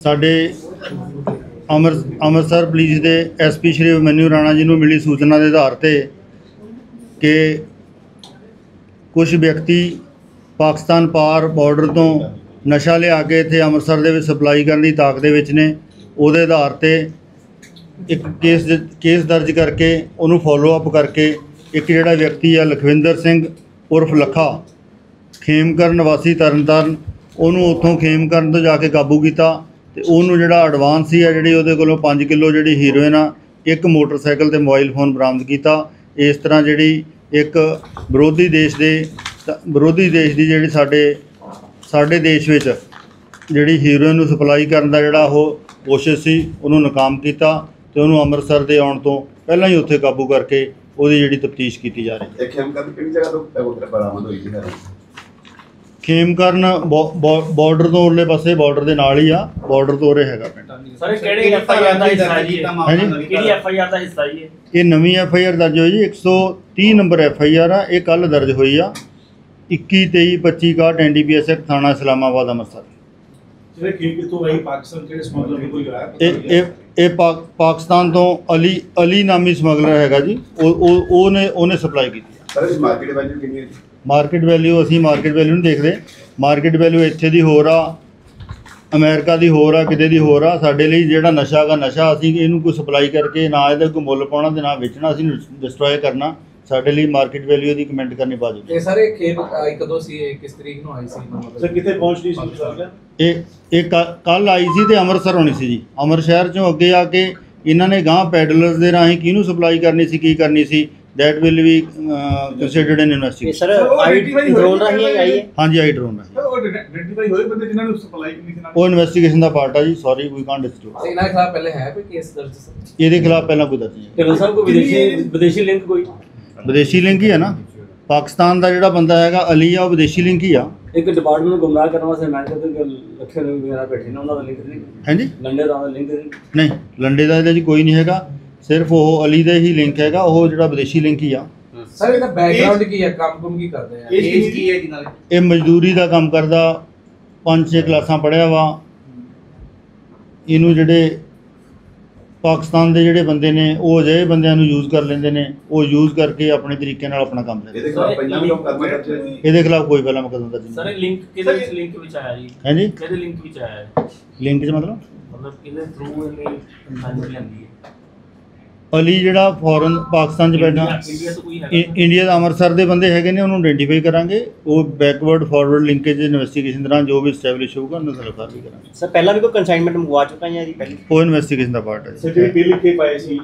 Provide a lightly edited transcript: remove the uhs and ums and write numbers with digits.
ਸਾਡੇ ਅੰਮ੍ਰਿਤਸਰ ਪੁਲਿਸ ਦੇ SP ਸ਼੍ਰੀ ਅਭਿਮਨਿਊ ਰਾਣਾ जी ਨੂੰ ਮਿਲੀ ਸੂਚਨਾ ਦੇ ਆਧਾਰ ਤੇ ਕਿ ਕੁਝ ਵਿਅਕਤੀ ਪਾਕਿਸਤਾਨ ਪਾਰ ਬਾਰਡਰ ਤੋਂ ਨਸ਼ਾ ਲਿਆ ਕੇ ਇੱਥੇ ਅੰਮ੍ਰਿਤਸਰ ਦੇ ਵਿੱਚ ਸਪਲਾਈ ਕਰਨ ਦੀ ਤਾਕ ਦੇ ਵਿੱਚ ਨੇ। ਉਹਦੇ ਆਧਾਰ ਤੇ ਇੱਕ ਕੇਸ ਦਰਜ ਕਰਕੇ ਉਹਨੂੰ ਫੋਲੋ ਅਪ ਕਰਕੇ ਇੱਕ ਜਿਹੜਾ ਵਿਅਕਤੀ ਆ ਲਖਵਿੰਦਰ ਸਿੰਘ ਉਰਫ ਲੱਖਾ ਖੇਮਕਰਨ ਵਾਸੀ ਤਰਨਤਾਰਨ, ਉਹਨੂੰ ਉੱਥੋਂ ਖੇਮਕਰਨ ਤੋਂ ਜਾ ਕੇ ਕਾਬੂ ਕੀਤਾ ਤੇ ਉਹਨੂੰ ਜਿਹੜਾ ਐਡਵਾਂਸ ਸੀ ਆ ਜਿਹੜੀ ਉਹਦੇ ਕੋਲੋਂ 5 ਕਿਲੋ ਜਿਹੜੀ ਹੀਰੋਇਨ ਆ, ਇੱਕ ਮੋਟਰਸਾਈਕਲ ਤੇ ਮੋਬਾਈਲ ਫੋਨ ਬਰਾਮਦ ਕੀਤਾ। ਇਸ ਤਰ੍ਹਾਂ ਜਿਹੜੀ ਇੱਕ ਵਿਰੋਧੀ ਦੇਸ਼ ਦੀ ਜਿਹੜੀ ਸਾਡੇ ਦੇਸ਼ ਵਿੱਚ ਜਿਹੜੀ ਹੀਰੋਇਨ ਨੂੰ ਸਪਲਾਈ ਕਰਨ ਦਾ ਜਿਹੜਾ ਉਹ ਕੋਸ਼ਿਸ਼ ਸੀ, ਉਹਨੂੰ ਨਾਕਾਮ ਕੀਤਾ ਤੇ ਉਹਨੂੰ ਅੰਮ੍ਰਿਤਸਰ ਦੇ ਆਉਣ ਤੋਂ ਪਹਿਲਾਂ ਹੀ ਉੱਥੇ ਕਾਬੂ ਕਰਕੇ ਉਹਦੀ ਜਿਹੜੀ ਤਫਤੀਸ਼ ਕੀਤੀ ਜਾ ਰਹੀ ਹੈ। ਖੇਮਕਰਨ ਕਿਹੜੀ ਜਗ੍ਹਾ ਤੋਂ ਬਰਾਮਦ ਹੋਈ ਸੀ? ਖੇਮਕਰਨ ਬਾਰਡਰ ਤੋਂ ਉਰਲੇ ਪਾਸੇ, ਬਾਰਡਰ ਦੇ ਨਾਲ ਹੀ ਆ, ਬਾਰਡਰ ਤੋਂ ਉਰੇ ਹੈਗਾ ਪਿੰਡ। ਸਰ ਕਿਹੜੇ FIR ਦਾ ਹਿੱਸਾ ਜੀ? ਕਿਹੜੀ FIR ਦਾ ਹਿੱਸਾ ਜੀ? ਇਹ ਨਵੀਂ FIR ਦਰਜ ਹੋਈ ਜੀ, 130 ਨੰਬਰ FIR ਆ। ਇਹ ਕੱਲ ਦਰਜ ਹੋਈ ਆ 21-23-25 NDPS ਐਕਟ ਥਾਣਾ ਇਸਲਾਮਾਬਾਦ ਅੰਮ੍ਰਿਤਸਰ। ਇਹ ਪਾਕਿਸਤਾਨ ਤੋਂ ਅਲੀ ਨਾਮੀ ਸਮਗਲਰ ਹੈਗਾ ਜੀ, ਉਹਨੇ ਸਪਲਾਈ ਕੀਤੀ। ਮਾਰਕੀਟ ਵੈਲਿਊ ਅਸੀਂ ਮਾਰਕੀਟ ਵੈਲਿਊ ਨਹੀਂ ਦੇਖਦੇ। ਮਾਰਕੀਟ ਵੈਲਿਊ ਇੱਥੇ ਦੀ ਹੋਰ ਆ, ਅਮਰੀਕਾ ਦੀ ਹੋਰ ਆ, ਕਿਤੇ ਦੀ ਹੋਰ ਆ। ਸਾਡੇ ਲਈ ਜਿਹੜਾ ਨਸ਼ਾ ਹੈਗਾ, ਨਸ਼ਾ ਅਸੀਂ ਇਹਨੂੰ ਕੋਈ ਸਪਲਾਈ ਕਰਕੇ ਨਾ ਇਹਦਾ ਕੋਈ ਮੁੱਲ ਪਾਉਣਾ ਤੇ ਨਾ ਵੇਚਣਾ, ਅਸੀਂ ਡਿਸਟਰੋਏ ਕਰਨਾ। ਸਾਡੇ ਲਈ ਮਾਰਕੀਟ ਵੈਲਿਊ ਦੀ ਕਮੈਂਟ ਕਰਨੀ ਵਾਜਬ। ਇਹ ਸਾਰੇ ਖੇਪ ਕਦੋਂ ਸੀ, ਕਿਸ ਤਰੀਕ ਨੂੰ ਆਈ ਸੀ? ਸਰ ਕਿੱਥੇ ਪਹੁੰਚਣੀ ਸੀ? ਇਹ ਕੱਲ ਆਈ ਸੀ ਤੇ ਅੰਮ੍ਰਿਤਸਰ ਹੋਣੀ ਸੀ ਜੀ। ਅੰਮ੍ਰਿਤਸਰ ਚੋਂ ਅੱਗੇ ਆ ਕੇ ਇਹਨਾਂ ਨੇ ਗਾਂ ਪੈਡਲਰਸ ਦੇ ਰਾਹੀਂ ਕਿਹਨੂੰ ਸਪਲਾਈ ਕਰਨੀ ਸੀ, ਕੀ ਕਰਨੀ ਸੀ, that will be considered an investigation। Sir drone ਰਾਹੀਂ ਆਈ ਹੈ? ਹਾਂਜੀ, ਆਈ ਡਰੋਨ ਰਾਹੀਂ। ਉਹ ਆਈਡੈਂਟੀਫਾਈ ਹੋਏ ਬੰਦੇ ਜਿਨ੍ਹਾਂ ਨੂੰ ਸਪਲਾਈ ਕੀਤੀ ਸੀ? ਉਹ ਇਨਵੈਸਟੀਗੇਸ਼ਨ ਦਾ ਪਾਰਟ ਆ ਜੀ। Sorry we can't disclose. ਇਹਨਾਂ ਦੇ ਖਿਲਾਫ ਪਹਿਲੇ ਹੈ ਕੋਈ ਕੇਸ ਦਰਜ ਸਰ? ਇਹਦੇ ਖਿਲਾਫ ਪਹਿਲਾਂ ਕੋਈ ਦਰਜ ਨਹੀਂ। ਢਿੱਲੋਂ ਸਾਹਿਬ ਕੋਈ ਵਿਦੇਸ਼ੀ ਲਿੰਕ ਕੋਈ? ਵਿਦੇਸ਼ੀ ਲਿੰਕ ਹੀ ਹੈ ਨਾ। ਪਾਕਿਸਤਾਨ ਦਾ ਜਿਹੜਾ ਬੰਦਾ ਹੈਗਾ ਅਲੀ ਆ, ਉਹ ਵਿਦੇਸ਼ੀ ਲਿੰਕ ਹੀ ਆ। ਇੱਕ ਡਿਪਾਰਟਮੈਂਟ ਨੂੰ ਗੁੰਮਰਾਹ ਕਰਨ ਵਾਸਤੇ ਅਮਰੀਕਾ ਦੇ ਲੱਖਾਂ ਲੋਕ ਵਗੈਰਾ ਬੈਠੇ ਨੇ, ਉਹਨਾਂ ਦਾ ਲਿੰਕ ਨਹੀਂ? ਹਾਂਜੀ, ਲੰਡੇ ਦਾ ਲਿੰਕ ਨਹੀਂ, ਲੰਡੇ ਦਾ ਇਹਦੇ 'ਚ ਕੋਈ ਨਹੀਂ ਹੈਗਾ। ਸਿਰਫ ਉਹ ਅਲੀ ਦਾ ਹੀ ਲਿੰਕ ਹੈਗਾ, ਉਹ ਜਿਹੜਾ ਵਿਦੇਸ਼ੀ ਲਿੰਕ ਹੀ ਆ। ਸਰ ਇਹਦਾ ਬੈਕਗ੍ਰਾਉਂਡ ਕੀ ਹੈ, ਕੰਮ ਕੀ ਕਰਦੇ ਆ? ਏਜ ਕੀ ਹੈ ਇਹਨਾਂ ਦੀ? ਇਹ ਮਜ਼ਦੂਰੀ ਦਾ ਕੰਮ ਕਰਦਾ, 5-6 ਕਲਾਸਾਂ ਪੜ੍ਹਿਆ ਵਾ। ਇਹਨੂੰ ਜਿਹੜੇ ਪਾਕਿਸਤਾਨ ਦੇ ਜਿਹੜੇ ਬੰਦੇ ਨੇ ਉਹ ਅਜਿਹੇ ਬੰਦਿਆਂ ਨੂੰ ਯੂਜ਼ ਕਰ ਲੈਂਦੇ ਨੇ, ਉਹ ਯੂਜ਼ ਕਰਕੇ ਆਪਣੇ ਤਰੀਕੇ ਨਾਲ ਆਪਣਾ ਕੰਮ ਕਰਦੇ। ਇਹਦੇ ਖਿਲਾਫ ਪਹਿਲਾਂ ਵੀ ਮੁਕੱਦਮਾ ਦਰਜ ਹੈ ਜੀ? ਇਹਦੇ ਖਿਲਾਫ ਕੋਈ ਪਹਿਲਾਂ ਮੁਕੱਦਮਾ ਦਰਜ ਨਹੀਂ। ਸਰ ਇਹ ਲਿੰਕ ਕਿਹਦੇ ਲਿੰਕ ਵਿੱਚ ਆਇਆ ਜੀ? ਹਾਂਜੀ, ਕਿਹਦੇ ਲਿੰਕ ਵਿੱਚ ਆਇਆ ਹੈ? ਲਿੰਕ 'ਚ ਮਤਲਬ ਕਿਹਦੇ ਥਰੂ ਇਹਨੇ ਕੰਟੈਂਟ ਲੈਂਦੀ ਹੈ? ਅਲੀ ਜਿਹੜਾ ਫੋਰਨ ਪਾਕਿਸਤਾਨ 'ਚ ਬੈਠਾ, ਇੰਡੀਆ ਤੋਂ ਕੋਈ ਹੈ? ਇੰਡੀਆ ਦਾ ਅੰਮ੍ਰਿਤਸਰ ਦੇ ਬੰਦੇ ਹੈਗੇ ਨੇ, ਉਹਨੂੰ ਆਇਡੈਂਟੀਫਾਈ ਕਰਾਂਗੇ। ਉਹ ਬੈਕਵਰਡ ਫਾਰਵਰਡ ਲਿੰਕੇਜ ਇਨਵੈਸਟੀਗੇਸ਼ਨ ਦੌਰਾਨ ਜੋ ਵੀ ਸਟੈਬਲਿਸ਼ ਹੋਊਗਾ ਉਹਨਾਂ ਦਾ ਰਿਫਰ ਵੀ ਕਰਾਂਗੇ। ਸਰ ਪਹਿਲਾਂ ਵੀ ਕੋਈ ਕੰਸਾਈਨਮੈਂਟ ਮੰਗਵਾ ਚੁੱਕਾ ਹੈ ਜੀ ਪਹਿਲੇ? ਉਹ ਇਨਵੈਸਟੀਗੇਸ਼ਨ ਦਾ ਪਾਰਟ ਹੈ। ਸਰ ਜਿਹੜੀ ਬਿੱਲ ਲਿਖ ਕੇ ਪਾਏ ਸੀ